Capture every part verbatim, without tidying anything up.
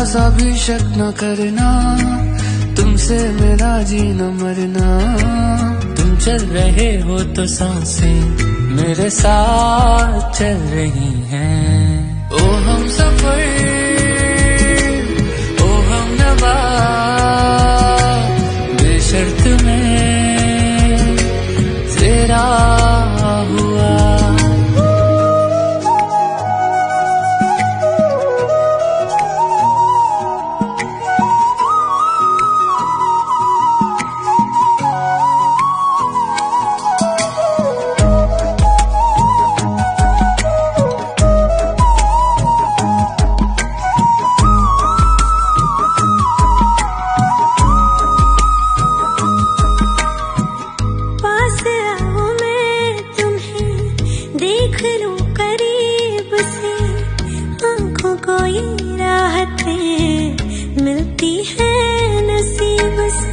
सा भी शक न करना, तुमसे मेरा जीना मरना। तुम चल रहे हो तो सांसें मेरे साथ चल रही हैं। ओ हम सफर, ओ हम नवा, बेशर्त में तेरा हुआ। देख लूं करीब से, आंखों को ये राहतें मिलती है नसीब से।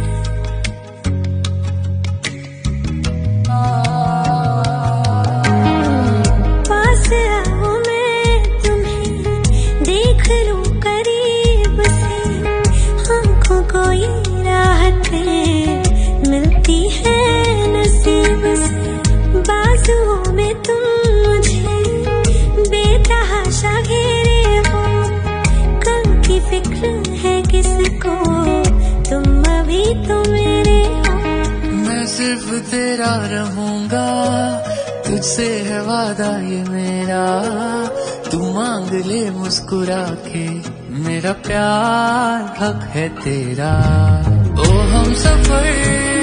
पास आओ मैं तुम्हें देख लूं करीब से, आंखों को ये राहतें मिलती है नसीब से। बाजुओं में तुम मुझे बेतहाशा घेरे हो, कल की फिक्र है किसको, तुम अभी तो मेरे हो। मैं सिर्फ तेरा रहूंगा, तुझसे है वादा ये मेरा। तू मांग ले मुस्कुरा के, मेरा प्यार हक है तेरा। ओ हम सफर,